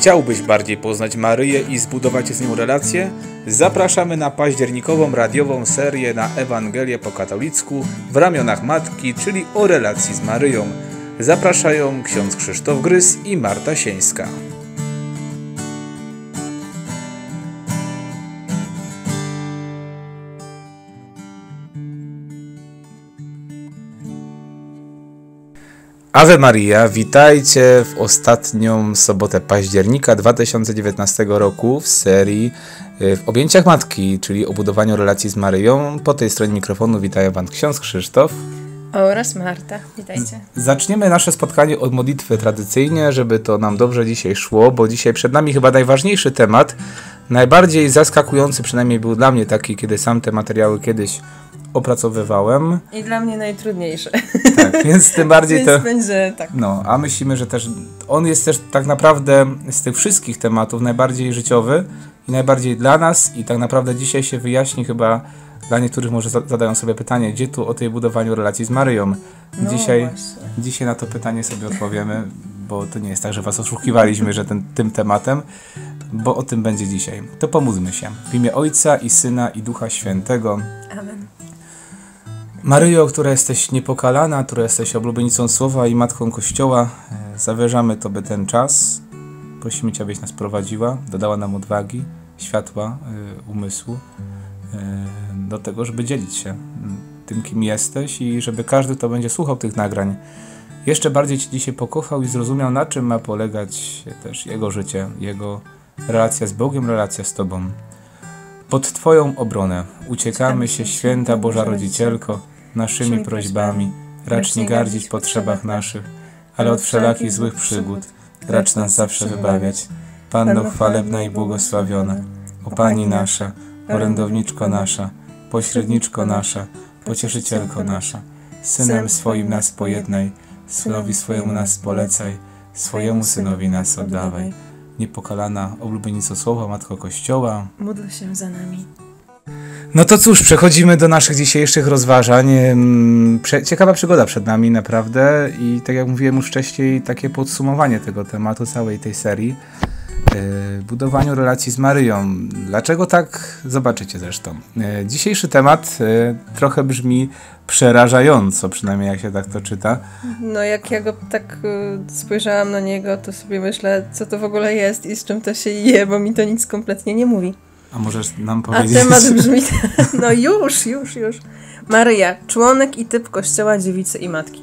Chciałbyś bardziej poznać Maryję i zbudować z nią relację? Zapraszamy na październikową radiową serię na Ewangelię po katolicku w ramionach Matki, czyli o relacji z Maryją. Zapraszają ksiądz Krzysztof Grys i Marta Sieńska. Ave Maria, witajcie w ostatnią sobotę października 2019 roku w serii W objęciach Matki, czyli o budowaniu relacji z Maryją. Po tej stronie mikrofonu witają Wam ksiądz Krzysztof oraz Marta. Witajcie. Zaczniemy nasze spotkanie od modlitwy tradycyjnie, żeby to nam dobrze dzisiaj szło, bo dzisiaj przed nami chyba najważniejszy temat, najbardziej zaskakujący, przynajmniej był dla mnie taki, kiedy sam te materiały kiedyś opracowywałem. I dla mnie najtrudniejsze. Tak, więc tym bardziej więc będzie tak. No, a myślimy, że też on jest też tak naprawdę z tych wszystkich tematów najbardziej życiowy i najbardziej dla nas i tak naprawdę dzisiaj się wyjaśni chyba dla niektórych może zadają sobie pytanie, gdzie tu o tej budowaniu relacji z Maryją. No, dzisiaj na to pytanie sobie odpowiemy, bo to nie jest tak, że was oszukiwaliśmy, że tym tematem, bo o tym będzie dzisiaj. To pomódlmy się. W imię Ojca i Syna i Ducha Świętego. Amen. Maryjo, która jesteś niepokalana, która jesteś oblubienicą Słowa i Matką Kościoła, zawierzamy Tobie ten czas. Prosimy Cię, abyś nas prowadziła, dodała nam odwagi, światła, umysłu do tego, żeby dzielić się tym, kim jesteś i żeby każdy, kto będzie słuchał tych nagrań, jeszcze bardziej Cię dzisiaj pokochał i zrozumiał, na czym ma polegać też jego życie, jego relacja z Bogiem, relacja z Tobą. Pod Twoją obronę uciekamy się, święta Boża Rodzicielko, naszymi prośbami, racz nie gardzić w potrzebach naszych, ale od wszelakich złych przygód racz nas zawsze wybawiać. Panno chwalebna i błogosławiona, o Pani nasza, orędowniczko nasza, pośredniczko nasza, pocieszycielko nasza, Synem swoim nas pojednaj, Synowi swojemu nas polecaj, swojemu Synowi nas oddawaj. Niepokalana oblubienico Słowa, Matko Kościoła, módl się za nami. No to cóż, przechodzimy do naszych dzisiejszych rozważań. Ciekawa przygoda przed nami naprawdę i tak jak mówiłem już wcześniej, takie podsumowanie tego tematu, całej tej serii. Budowaniu relacji z Maryją. Dlaczego tak? Zobaczycie zresztą. Dzisiejszy temat trochę brzmi przerażająco, przynajmniej jak się tak to czyta. No jak ja go tak spojrzałam na niego, to sobie myślę, co to w ogóle jest i z czym to się je, bo mi to nic kompletnie nie mówi. A możesz nam powiedzieć? A temat brzmi... No już. Maryja, członek i typ Kościoła, dziewicy i matki.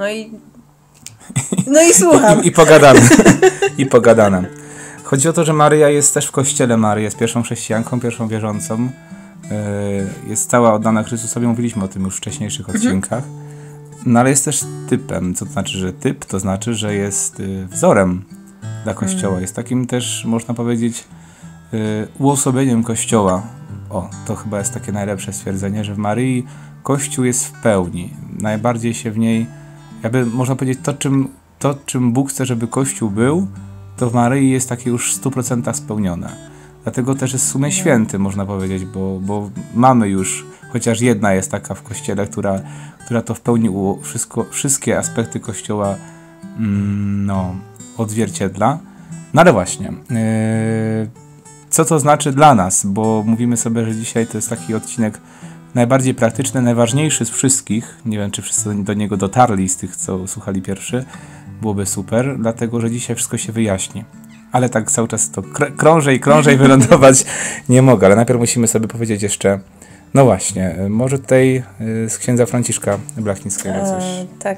No i słucham. I pogadane. Chodzi o to, że Maryja jest też w Kościele. Maryja jest pierwszą chrześcijanką, pierwszą wierzącą. Jest cała oddana Chrystusowi. Mówiliśmy o tym już w wcześniejszych odcinkach. No ale jest też typem. Co to znaczy, że typ? To znaczy, że jest wzorem dla Kościoła. Jest takim też, można powiedzieć, uosobieniem Kościoła. O, to chyba jest takie najlepsze stwierdzenie, że w Maryi Kościół jest w pełni. Najbardziej się w niej, jakby można powiedzieć, to czym Bóg chce, żeby Kościół był, to w Maryi jest takie już w 100% spełnione. Dlatego też jest w sumie święty, można powiedzieć, bo mamy już, chociaż jedna jest taka w Kościele, która to w pełni wszystkie aspekty Kościoła odzwierciedla. No ale właśnie, co to znaczy dla nas? Bo mówimy sobie, że dzisiaj to jest taki odcinek najbardziej praktyczny, najważniejszy z wszystkich. Nie wiem, czy wszyscy do niego dotarli z tych, co słuchali pierwszy. Byłoby super, dlatego, że dzisiaj wszystko się wyjaśni. Ale tak cały czas to krążę i wylądować nie mogę. Ale najpierw musimy sobie powiedzieć jeszcze, no właśnie, może tutaj z księdza Franciszka Blachnickiego coś. Tak,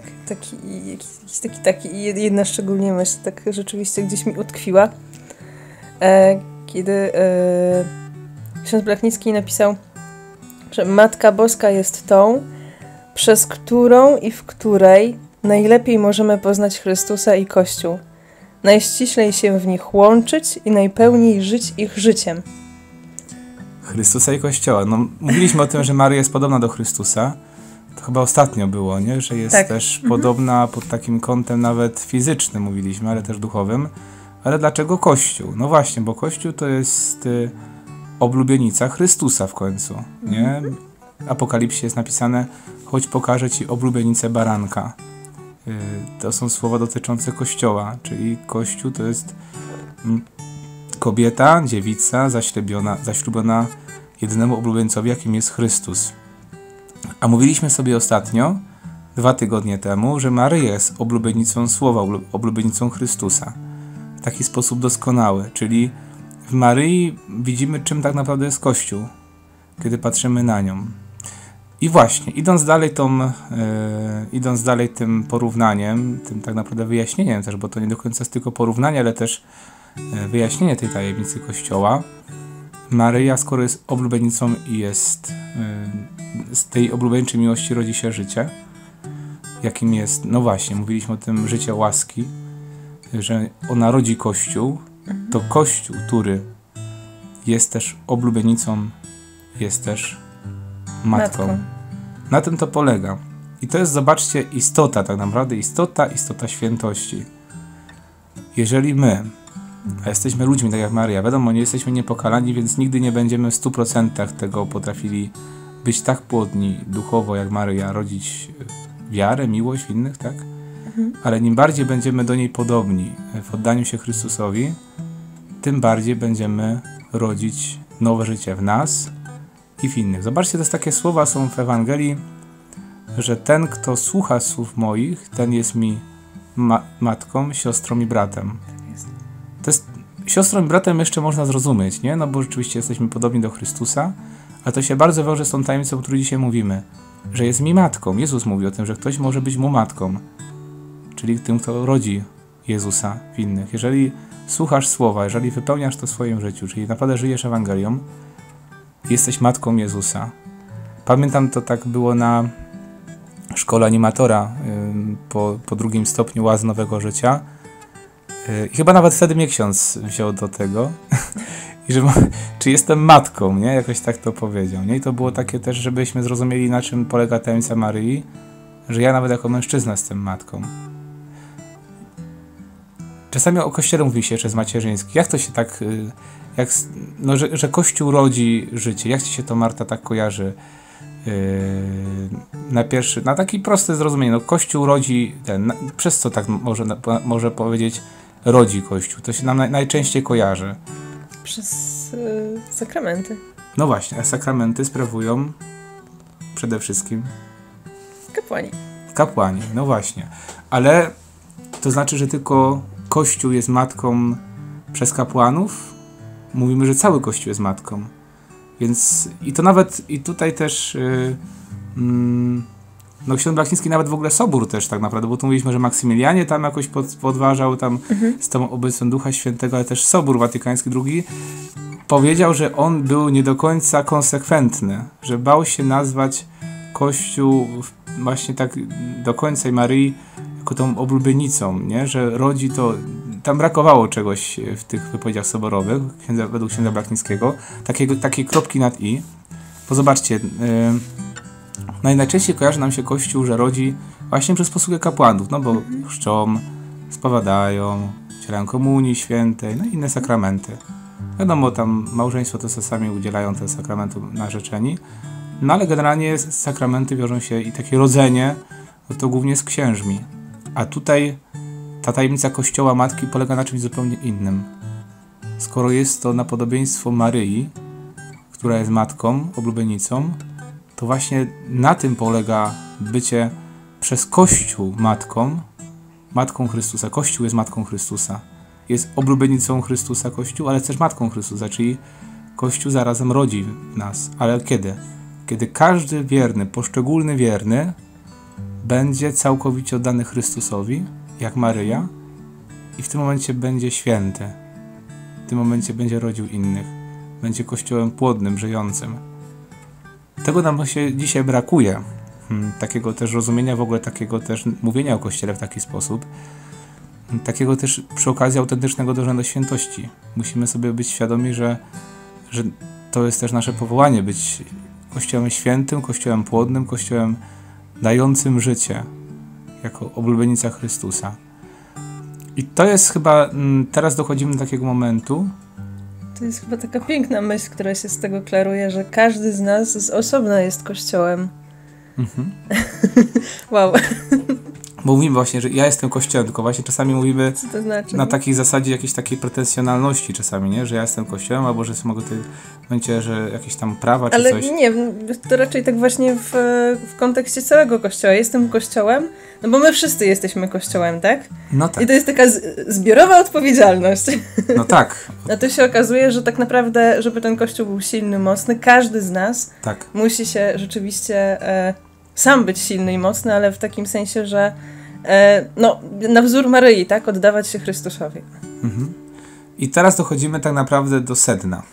taki jedna szczególnie myśl, tak rzeczywiście gdzieś mi utkwiła. Kiedy ksiądz Blachnicki napisał, że Matka Boska jest tą, przez którą i w której najlepiej możemy poznać Chrystusa i Kościół, najściślej się w nich łączyć i najpełniej żyć ich życiem. Chrystusa i Kościoła. No, mówiliśmy o tym, że Maryja jest podobna do Chrystusa. To chyba ostatnio było, nie? Że jest też podobna pod takim kątem nawet fizycznym, mówiliśmy, ale też duchowym. Ale dlaczego Kościół? No właśnie, bo Kościół to jest oblubienica Chrystusa w końcu, nie? W Apokalipsie jest napisane, choć pokażę Ci oblubienicę baranka. To są słowa dotyczące Kościoła, czyli Kościół to jest kobieta, dziewica, zaślubiona jedynemu oblubieńcowi, jakim jest Chrystus. A mówiliśmy sobie ostatnio, 2 tygodnie temu, że Maryja jest oblubienicą Słowa, oblubienicą Chrystusa. W taki sposób doskonały, czyli w Maryi widzimy, czym tak naprawdę jest Kościół, kiedy patrzymy na nią. I właśnie, idąc dalej tym porównaniem, tym tak naprawdę wyjaśnieniem też, bo to nie do końca jest tylko porównanie, ale też wyjaśnienie tej tajemnicy Kościoła, Maryja, skoro jest oblubienicą i jest z tej oblubieńczej miłości rodzi się życie, jakim jest, no właśnie, mówiliśmy o tym życie łaski, że ona rodzi Kościół, to Kościół, który jest też oblubienicą, jest też matką. Na tym to polega. I to jest, zobaczcie, istota tak naprawdę, istota świętości. Jeżeli my, a jesteśmy ludźmi tak jak Maryja, wiadomo, nie jesteśmy niepokalani, więc nigdy nie będziemy w 100% tego potrafili być tak płodni duchowo jak Maryja, rodzić wiarę, miłość w innych, tak? Ale im bardziej będziemy do niej podobni w oddaniu się Chrystusowi, tym bardziej będziemy rodzić nowe życie w nas i w innych. Zobaczcie, to jest takie słowa są w Ewangelii, że ten, kto słucha słów moich, ten jest mi matką, siostrą i bratem. To jest, siostrą i bratem jeszcze można zrozumieć, nie? No bo rzeczywiście jesteśmy podobni do Chrystusa, a to się bardzo wiąże z tą tajemnicą, o której dzisiaj mówimy, że jest mi matką. Jezus mówi o tym, że ktoś może być mu matką, czyli tym, kto rodzi Jezusa w innych. Jeżeli słuchasz słowa, jeżeli wypełniasz to w swoim życiu, czyli naprawdę żyjesz Ewangelią, jesteś matką Jezusa. Pamiętam, to tak było na szkole animatora po 2. stopniu Łazy Nowego Życia. I chyba nawet wtedy mnie ksiądz wziął do tego. I że czy jestem matką, nie? Jakoś tak to powiedział, nie? I to było takie też, żebyśmy zrozumieli, na czym polega tajemnica Maryi, że ja nawet jako mężczyzna jestem matką. Czasami o Kościele mówi się, że jest macierzyński. Jak to się tak, że Kościół rodzi życie. Jak ci się to, Marta, tak kojarzy? Na taki prosty zrozumienie. No, Kościół rodzi, przez co tak może powiedzieć, rodzi Kościół? To się nam najczęściej kojarzy. Przez sakramenty. No właśnie, a sakramenty sprawują przede wszystkim kapłani, no właśnie. Ale to znaczy, że tylko Kościół jest matką przez kapłanów? Mówimy, że cały Kościół jest matką. Więc i to nawet, i tutaj też no ksiądz Blachnicki nawet w ogóle Sobór też tak naprawdę, bo tu mówiliśmy, że Maksymilianie tam jakoś podważał tam z tą obecną Ducha Świętego, ale też Sobór Watykański II powiedział, że on był nie do końca konsekwentny, że bał się nazwać Kościół właśnie tak do końca i Maryi jako tą oblubienicą, nie? Że rodzi to, tam brakowało czegoś w tych wypowiedziach soborowych, według księdza Blachnickiego, takiej kropki nad i. Bo zobaczcie, najczęściej kojarzy nam się Kościół, że rodzi właśnie przez posługę kapłanów, no bo chrzczą, spowiadają, udzielają komunii świętej, no i inne sakramenty. Wiadomo, tam małżeństwo to czasami udzielają te sakramenty narzeczeni, no ale generalnie sakramenty wiążą się i takie rodzenie, no to głównie z księżmi. A tutaj ta tajemnica Kościoła Matki polega na czymś zupełnie innym. Skoro jest to na podobieństwo Maryi, która jest matką, oblubienicą, to właśnie na tym polega bycie przez Kościół matką Chrystusa. Kościół jest matką Chrystusa. Jest oblubienicą Chrystusa Kościół, ale też matką Chrystusa, czyli Kościół zarazem rodzi nas. Ale kiedy? Kiedy każdy wierny, poszczególny wierny będzie całkowicie oddany Chrystusowi, jak Maryja, i w tym momencie będzie święty. W tym momencie będzie rodził innych. Będzie Kościołem płodnym, żyjącym. Tego nam się dzisiaj brakuje. Takiego też rozumienia, w ogóle takiego też mówienia o Kościele w taki sposób. Takiego też przy okazji autentycznego dążenia do świętości. Musimy sobie być świadomi, że to jest też nasze powołanie, być Kościołem świętym, Kościołem płodnym, Kościołem dającym życie, jako oblubienica Chrystusa. I to jest chyba, teraz dochodzimy do takiego momentu. To jest chyba taka piękna myśl, która się z tego klaruje, że każdy z nas z osobna jest Kościołem. Wow. Bo mówimy właśnie, że ja jestem Kościołem, tylko właśnie czasami mówimy Co to znaczy? na takiej zasadzie jakiejś takiej pretensjonalności czasami, nie? Że ja jestem Kościołem, albo że mogę tutaj w momencie, że jakieś tam prawa czy Ale coś. nie, to raczej tak właśnie w kontekście całego Kościoła. Jestem Kościołem, no bo my wszyscy jesteśmy Kościołem, tak? No tak, I to jest taka zbiorowa odpowiedzialność. no tak, A tu się okazuje, że tak naprawdę, żeby ten Kościół był silny, mocny, każdy z nas tak. musi się rzeczywiście sam być silny i mocny, ale w takim sensie, że no, na wzór Maryi, tak? Oddawać się Chrystusowi. Mhm. I teraz dochodzimy tak naprawdę do sedna.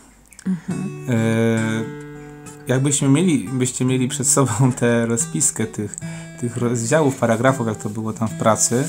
Byście mieli przed sobą tę rozpiskę tych rozdziałów, paragrafów, jak to było tam w pracy,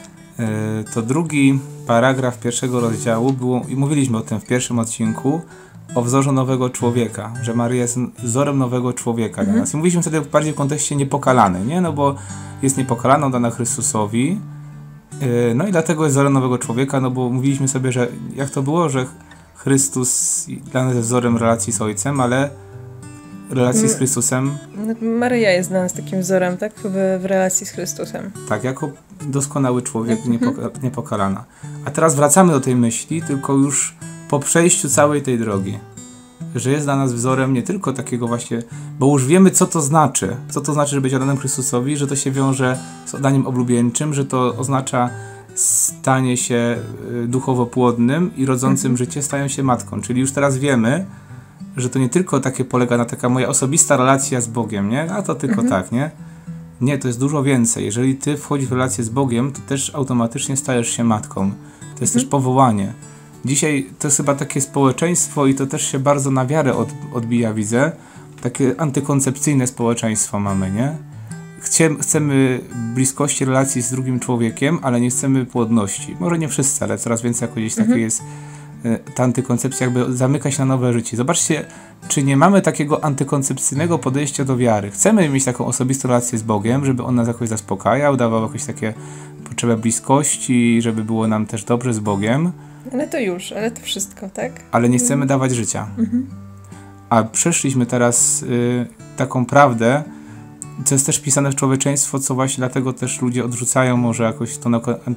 to drugi paragraf pierwszego rozdziału było, i mówiliśmy o tym w pierwszym odcinku, o wzorze nowego człowieka, że Maryja jest wzorem nowego człowieka dla nas. I mówiliśmy wtedy bardziej w kontekście niepokalany, nie? No bo jest niepokalaną, dana Chrystusowi, no i dlatego jest wzorem nowego człowieka, no bo mówiliśmy sobie, że jak to było, że Chrystus dla nas jest wzorem relacji z Ojcem, ale relacji z Chrystusem... Maryja jest dla nas takim wzorem, tak? W relacji z Chrystusem. Tak, jako doskonały człowiek, niepokalana. A teraz wracamy do tej myśli, tylko już po przejściu całej tej drogi. Że jest dla nas wzorem nie tylko takiego właśnie, bo już wiemy, co to znaczy. Co to znaczy, że być oddanym Chrystusowi, że to się wiąże z oddaniem oblubieńczym, że to oznacza stanie się duchowo płodnym i rodzącym życie, stają się matką. Czyli już teraz wiemy, że to nie tylko takie polega na taka moja osobista relacja z Bogiem, nie? A to tylko tak, nie? Nie, to jest dużo więcej. Jeżeli ty wchodzisz w relację z Bogiem, to też automatycznie stajesz się matką. To jest też powołanie. Dzisiaj to jest chyba takie społeczeństwo i to też się bardzo na wiarę odbija, widzę. Takie antykoncepcyjne społeczeństwo mamy, nie? Chcemy bliskości relacji z drugim człowiekiem, ale nie chcemy płodności. Może nie wszyscy, ale coraz więcej jako gdzieś takie jest ta antykoncepcja, jakby zamyka się na nowe życie. Zobaczcie, czy nie mamy takiego antykoncepcyjnego podejścia do wiary. Chcemy mieć taką osobistą relację z Bogiem, żeby On nas jakoś zaspokajał, dawał jakieś takie potrzebę bliskości, żeby było nam też dobrze z Bogiem. Ale to wszystko, tak? Ale nie chcemy dawać życia. A przeszliśmy teraz taką prawdę, co jest też pisane w człowieczeństwo, co właśnie dlatego też ludzie odrzucają może jakoś to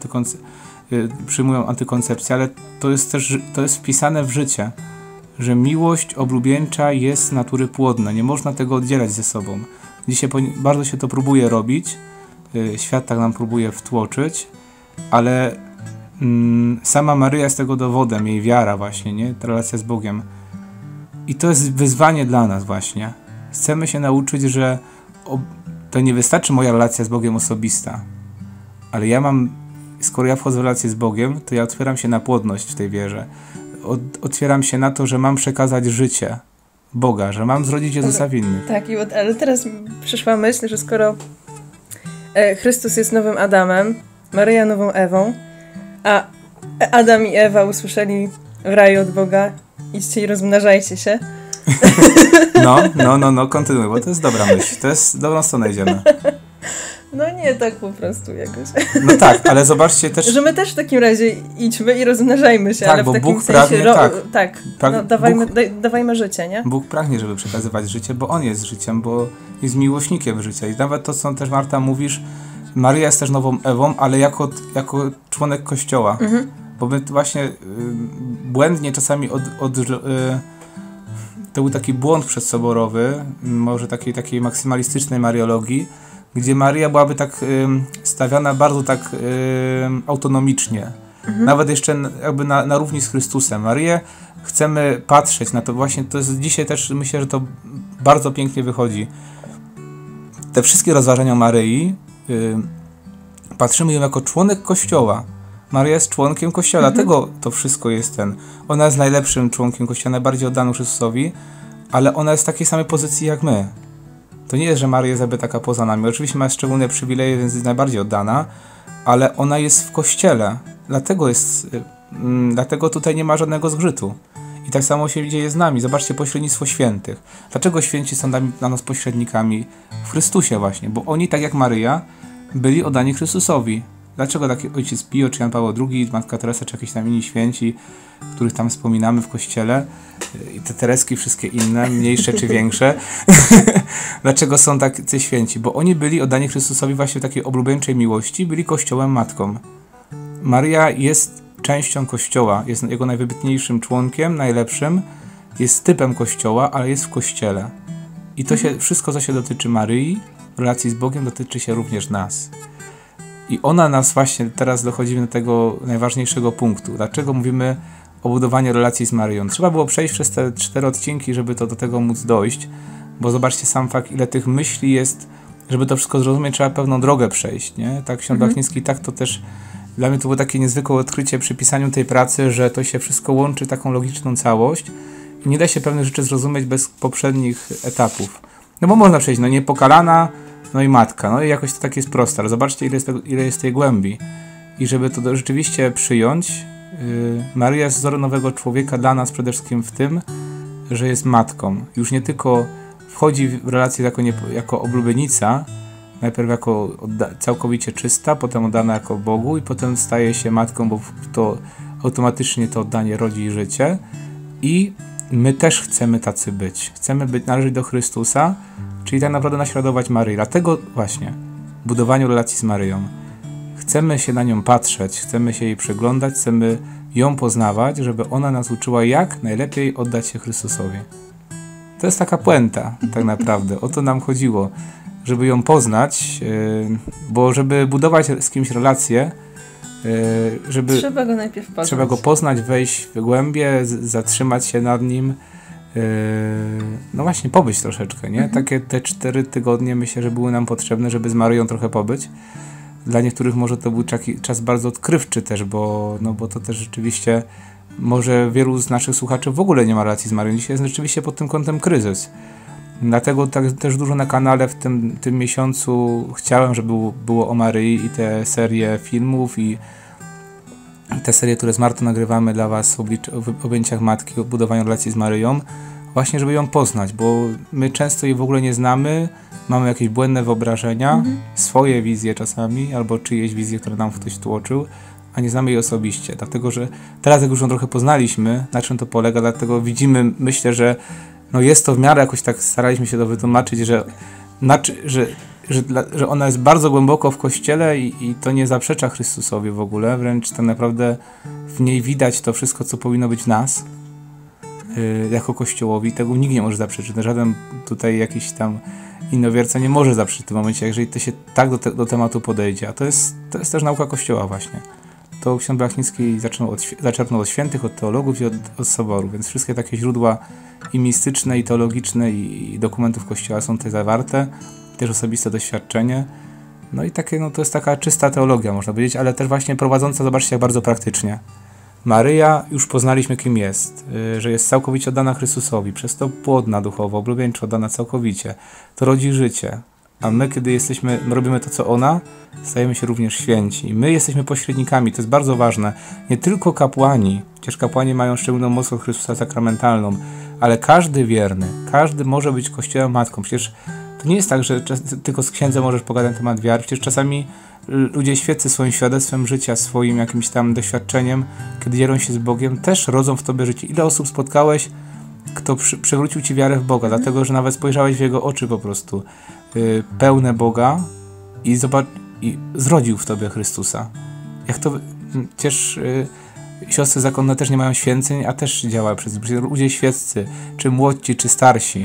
przyjmują antykoncepcję, ale to jest wpisane w życie, że miłość oblubieńcza jest z natury płodna. Nie można tego oddzielać ze sobą. Dzisiaj bardzo się to próbuje robić, świat tak nam próbuje wtłoczyć, ale sama Maryja jest tego dowodem, jej wiara właśnie, nie? Ta relacja z Bogiem. I to jest wyzwanie dla nas właśnie. Chcemy się nauczyć, że to nie wystarczy moja relacja z Bogiem osobista, ale skoro ja wchodzę w relację z Bogiem, to ja otwieram się na płodność w tej wierze. Otwieram się na to, że mam przekazać życie Boga, że mam zrodzić Jezusa w innych. Tak, ale teraz przyszła myśl, że skoro Chrystus jest nowym Adamem, Maryja nową Ewą, a Adam i Ewa usłyszeli w raju od Boga: idźcie i rozmnażajcie się. No, kontynuuj, bo to jest dobra myśl. To jest dobrą stronę idziemy. No nie tak po prostu jakoś. No tak, ale zobaczcie też... Że my też w takim razie idźmy i rozmnażajmy się, tak, ale w bo takim Bóg sensie... pragnie, dawajmy życie, nie? Bóg pragnie, żeby przekazywać życie, bo On jest życiem, bo jest miłośnikiem życia. I nawet to, co też Marta mówisz, Maryja jest też nową Ewą, ale jako członek Kościoła. Bo my właśnie błędnie czasami to był taki błąd przedsoborowy, może takiej maksymalistycznej mariologii, gdzie Maryja byłaby tak stawiana bardzo tak autonomicznie. Nawet jeszcze jakby na równi z Chrystusem. Maryję chcemy patrzeć na to właśnie, to jest dzisiaj też, myślę, że to bardzo pięknie wychodzi. Te wszystkie rozważania Maryi patrzymy ją jako członek Kościoła. Maryja jest członkiem Kościoła, dlatego to wszystko jest ona jest najlepszym członkiem Kościoła, najbardziej oddaną Chrystusowi, ale ona jest w takiej samej pozycji jak my. To nie jest, że Maryja jest jakby taka poza nami. Oczywiście ma szczególne przywileje, więc jest najbardziej oddana, ale ona jest w Kościele. Dlatego tutaj nie ma żadnego zgrzytu. I tak samo się dzieje z nami. Zobaczcie pośrednictwo świętych. Dlaczego święci są dla nas pośrednikami? W Chrystusie właśnie, bo oni, tak jak Maryja, byli oddani Chrystusowi. Dlaczego taki ojciec Pio, czy Jan Paweł II, Matka Teresa, czy jakieś tam inni święci, których tam wspominamy w kościele, i te Tereski, wszystkie inne, mniejsze czy większe, dlaczego są tacy święci? Bo oni byli oddani Chrystusowi właśnie w takiej oblubieńczej miłości, byli Kościołem matką. Maryja jest częścią Kościoła, jest jego najwybitniejszym członkiem, najlepszym, jest typem Kościoła, ale jest w Kościele. I to się, wszystko, co się dotyczy Maryi, w relacji z Bogiem, dotyczy się również nas. I ona nas właśnie, teraz dochodzimy do tego najważniejszego punktu. Dlaczego mówimy o budowaniu relacji z Maryją? Trzeba było przejść przez te 4 odcinki, żeby do tego móc dojść, bo zobaczcie sam fakt, ile tych myśli jest, żeby to wszystko zrozumieć, trzeba pewną drogę przejść, nie? Tak ksiądz Blachnicki, tak to też dla mnie to było takie niezwykłe odkrycie przy pisaniu tej pracy, że to się wszystko łączy taką logiczną całość i nie da się pewnych rzeczy zrozumieć bez poprzednich etapów. No bo można przejść, no niepokalana, no i matka, no i jakoś to tak jest proste, ale zobaczcie ile jest tej głębi. I żeby to rzeczywiście przyjąć, Maryja jest wzorem nowego człowieka dla nas przede wszystkim w tym, że jest matką. Już nie tylko wchodzi w relację jako oblubienica, najpierw jako całkowicie czysta, potem oddana jako Bogu i potem staje się matką, bo to automatycznie to oddanie rodzi życie. I my też chcemy tacy być. Chcemy należeć do Chrystusa, czyli tak naprawdę naśladować Maryi. Dlatego właśnie budowaniu relacji z Maryją. Chcemy się na nią patrzeć, chcemy się jej przyglądać, chcemy ją poznawać, żeby ona nas uczyła, jak najlepiej oddać się Chrystusowi. To jest taka puenta, tak naprawdę. O to nam chodziło, żeby ją poznać, bo żeby budować z kimś relację, trzeba go najpierw poznać. Trzeba go poznać, wejść w głębie, zatrzymać się nad nim, no właśnie pobyć troszeczkę, nie? Takie te 4 tygodnie myślę, że były nam potrzebne, żeby z Maryją trochę pobyć. Dla niektórych może to był taki czas bardzo odkrywczy też, bo to też rzeczywiście może wielu z naszych słuchaczy w ogóle nie ma relacji z Maryją. Dzisiaj jest rzeczywiście pod tym kątem kryzys. Dlatego tak też dużo na kanale w tym miesiącu chciałem, żeby było o Maryi i te serie filmów i te serie, które z Martą nagrywamy dla Was w objęciach Matki, o budowaniu relacji z Maryją, właśnie żeby ją poznać, bo my często jej w ogóle nie znamy, mamy jakieś błędne wyobrażenia, swoje wizje czasami, albo czyjeś wizje, które nam ktoś tłoczył, a nie znamy jej osobiście. Dlatego, że teraz jak już ją trochę poznaliśmy, na czym to polega, dlatego widzimy, myślę, że jest to w miarę jakoś tak staraliśmy się to wytłumaczyć, że ona jest bardzo głęboko w Kościele i to nie zaprzecza Chrystusowi w ogóle, wręcz tak naprawdę w niej widać to wszystko, co powinno być w nas, jako Kościołowi. Tego nikt nie może zaprzeczyć. Żaden tutaj jakiś tam innowierca nie może zaprzeczyć w tym momencie, jeżeli to się tak do tematu podejdzie. A to jest też nauka Kościoła właśnie. To ksiądz Blachnicki zaczerpnął od świętych, od teologów i od soboru, więc wszystkie takie źródła i mistyczne, i teologiczne, i dokumentów Kościoła są tutaj zawarte, też osobiste doświadczenie. No i takie, to jest taka czysta teologia, można powiedzieć, ale też właśnie prowadząca, zobaczcie jak bardzo praktycznie. Maryja, już poznaliśmy kim jest, że jest całkowicie oddana Chrystusowi, przez to płodna duchowo, oblubieńczo oddana całkowicie. To rodzi życie. A my, kiedy robimy to, co ona, stajemy się również święci. My jesteśmy pośrednikami, to jest bardzo ważne. Nie tylko kapłani, chociaż kapłani mają szczególną moc od Chrystusa sakramentalną, ale każdy wierny, każdy może być Kościołem matką. Przecież to nie jest tak, że tylko z księdzem możesz pogadać na temat wiary. Przecież czasami ludzie świeccy swoim świadectwem życia, swoim jakimś tam doświadczeniem, kiedy dzielą się z Bogiem, też rodzą w tobie życie. Ile osób spotkałeś, kto przywrócił ci wiarę w Boga, dlatego, że nawet spojrzałeś w Jego oczy po prostu, pełne Boga i zrodził w tobie Chrystusa. Jak to, przecież siostry zakonne też nie mają święceń, a też działa przez ludzie świeccy, czy młodsi, czy starsi.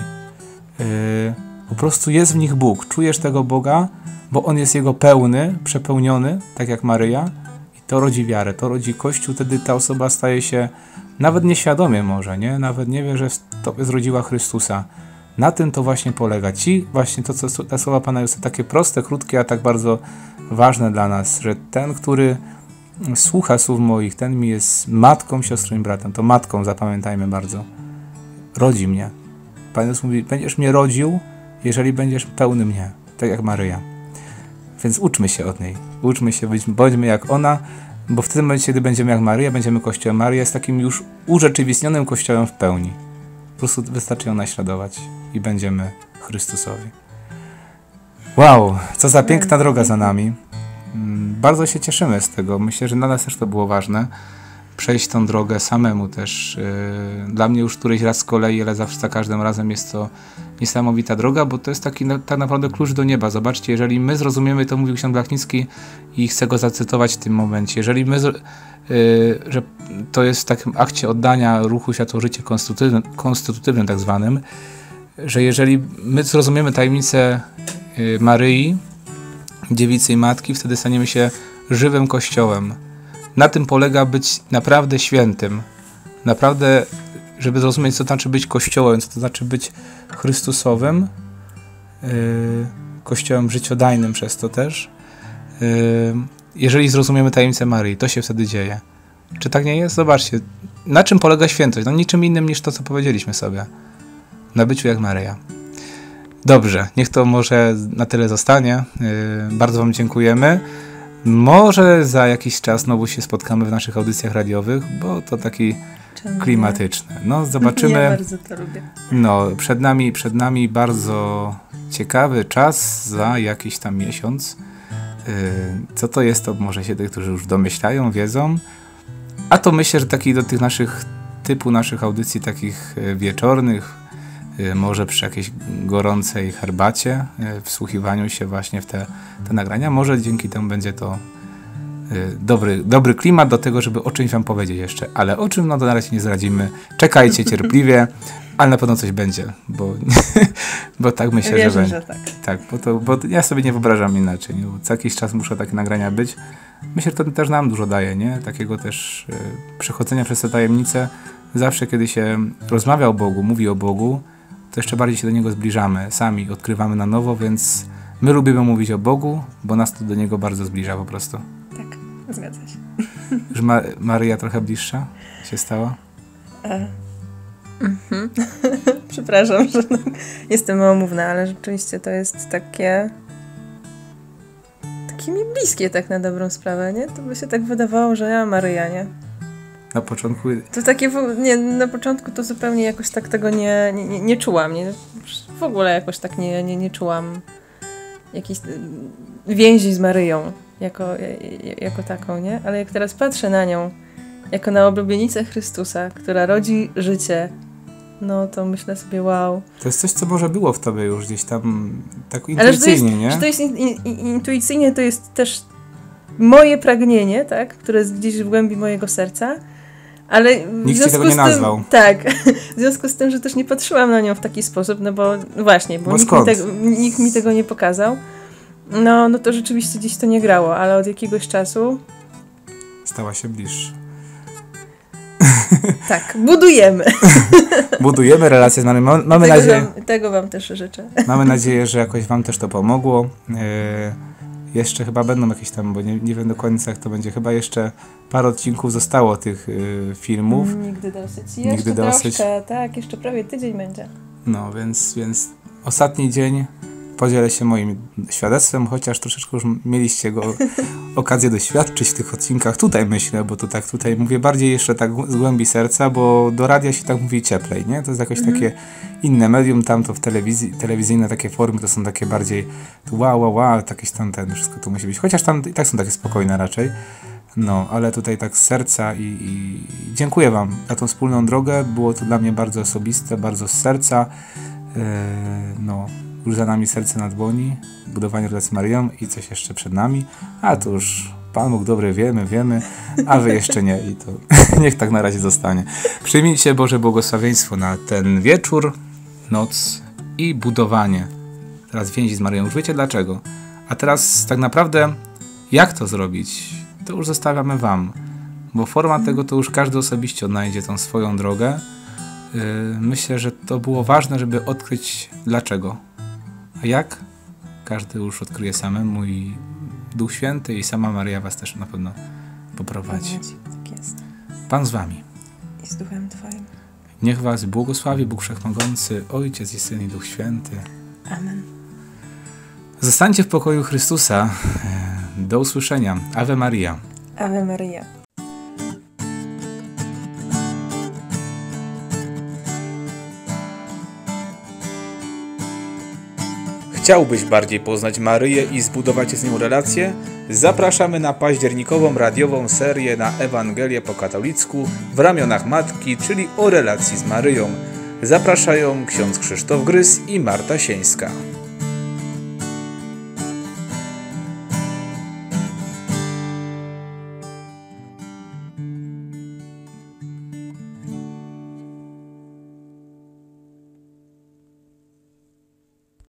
Po prostu jest w nich Bóg. Czujesz tego Boga, bo On jest Jego pełny, przepełniony, tak jak Maryja. I to rodzi wiarę, to rodzi Kościół. Wtedy ta osoba staje się, nawet nieświadomie może, nie? Nawet nie wie, że w tobie zrodziła Chrystusa. Na tym to właśnie polega. Właśnie to, co te słowa Pana Józefa, takie proste, krótkie, a tak bardzo ważne dla nas, że ten, który słucha słów moich, ten mi jest matką, siostrą i bratem. To matką zapamiętajmy bardzo. Rodzi mnie. Pan Jezus mówi, będziesz mnie rodził, jeżeli będziesz pełny mnie, tak jak Maryja. Więc uczmy się od niej. Uczmy się, bądźmy jak ona, bo w tym momencie, kiedy będziemy jak Maryja, będziemy Kościołem. Maryja jest takim już urzeczywistnionym Kościołem w pełni. Po prostu wystarczy ją naśladować i będziemy Chrystusowi. Wow, co za piękna droga za nami. bardzo się cieszymy z tego. Myślę, że dla nas też to było ważne. Przejść tą drogę samemu też. Dla mnie już któryś raz z kolei, ale zawsze za każdym razem jest to niesamowita droga, bo to jest taki tak naprawdę klucz do nieba. Zobaczcie, jeżeli my zrozumiemy, to mówił ksiądz Blachnicki i chcę go zacytować w tym momencie. Jeżeli my, że to jest w takim akcie oddania ruchu Światło-Życie konstytutywnym tak zwanym, że jeżeli my zrozumiemy tajemnicę Maryi, Dziewicy i Matki, wtedy staniemy się żywym Kościołem. Na tym polega być naprawdę świętym. Naprawdę, żeby zrozumieć, co to znaczy być Kościołem, co to znaczy być Chrystusowym, Kościołem życiodajnym przez to też. Jeżeli zrozumiemy tajemnicę Maryi, to się wtedy dzieje. Czy tak nie jest? Zobaczcie, na czym polega świętość? No niczym innym niż to, co powiedzieliśmy sobie. Na byciu jak Maryja. Dobrze, niech to może na tyle zostanie. Bardzo wam dziękujemy. Może za jakiś czas znowu się spotkamy w naszych audycjach radiowych, bo to taki klimatyczny. No, zobaczymy. Ja bardzo to lubię. No, przed nami bardzo ciekawy czas za jakiś tam miesiąc. Co to jest, to może się tych, którzy już domyślają, wiedzą. A to myślę, że taki do tych naszych audycji takich wieczornych, może przy jakiejś gorącej herbacie, wsłuchiwaniu się właśnie w te nagrania, może dzięki temu będzie to dobry klimat do tego, żeby o czymś wam powiedzieć jeszcze. Ale o czym, no to na razie nie zdradzimy. Czekajcie cierpliwie, ale na pewno coś będzie, bo tak myślę, Wierzę, że będzie. że tak. Tak, bo ja sobie nie wyobrażam inaczej. Nie? Bo co jakiś czas muszą takie nagrania być. Myślę, że to też nam dużo daje, nie? Takiego też przechodzenia przez te tajemnice. Zawsze, kiedy się rozmawia o Bogu, mówi o Bogu, to jeszcze bardziej się do Niego zbliżamy. Sami odkrywamy na nowo, więc my lubimy mówić o Bogu, bo nas to do Niego bardzo zbliża po prostu. Tak, zgadza się. Już Maryja trochę bliższa się stała? Przepraszam, że jestem małomówna, ale rzeczywiście to jest takie mi bliskie tak na dobrą sprawę, nie? To by się tak wydawało, że ja Maryja, nie? Na początku... To takie, na początku to zupełnie jakoś tak tego nie czułam, nie? W ogóle jakoś tak nie czułam jakiejś więzi z Maryją jako taką, nie? Ale jak teraz patrzę na nią, jako na oblubienicę Chrystusa, która rodzi życie, no to myślę sobie, wow. To jest coś, co może było w tobie już gdzieś tam tak intuicyjnie, nie? Że to jest intuicyjnie, to jest też moje pragnienie, tak? Które jest gdzieś w głębi mojego serca, ale nikt ci tego nie nazwał. Tak, w związku z tym, że też nie patrzyłam na nią w taki sposób, no bo właśnie, bo nikt mi tego nie pokazał, no to rzeczywiście gdzieś to nie grało, ale od jakiegoś czasu stała się bliższa. Tak, budujemy. Budujemy relacje z Maryją. Mamy nadzieję. Tego wam też życzę. Mamy nadzieję, że jakoś wam też to pomogło. Jeszcze chyba będą jakieś tam, bo nie wiem do końca jak to będzie. Chyba jeszcze parę odcinków zostało tych filmów. Nigdy dosyć. Nigdy dosyć. Troszkę, tak, jeszcze prawie tydzień będzie. No, więc ostatni dzień podzielę się moim świadectwem, chociaż troszeczkę już mieliście go okazję doświadczyć w tych odcinkach. Tutaj myślę, bo to tak tutaj mówię bardziej jeszcze tak z głębi serca, bo do radia się tak mówi cieplej, nie? To jest jakoś takie inne medium, tam to w telewizyjne takie formy to są takie bardziej wow, jakieś tam wszystko to musi być. Chociaż tam i tak są takie spokojne raczej. No, ale tutaj tak z serca i dziękuję wam za tą wspólną drogę. Było to dla mnie bardzo osobiste, bardzo z serca. Już za nami serce na dłoni, budowanie relacji z Maryją i coś jeszcze przed nami, a to już Pan Bóg dobry wiemy, a wy jeszcze nie i to niech tak na razie zostanie. Przyjmijcie Boże błogosławieństwo na ten wieczór, noc i budowanie teraz więzi z Maryją. Już wiecie dlaczego. A teraz tak naprawdę jak to zrobić, to już zostawiamy wam, bo forma tego to już każdy osobiście odnajdzie tą swoją drogę. Myślę, że to było ważne, żeby odkryć dlaczego. A jak? Każdy już odkryje samemu i Duch Święty i sama Maryja was też na pewno poprowadzi. Tak jest. Pan z wami. I z Duchem Twoim. Niech was błogosławi Bóg Wszechmogący, Ojciec i Syn i Duch Święty. Amen. Zostańcie w pokoju Chrystusa. Do usłyszenia. Ave Maria. Ave Maria. Chciałbyś bardziej poznać Maryję i zbudować z nią relacje? Zapraszamy na październikową radiową serię na Ewangelię po katolicku w ramionach Matki, czyli o relacji z Maryją. Zapraszają ksiądz Krzysztof Grys i Marta Sieńska.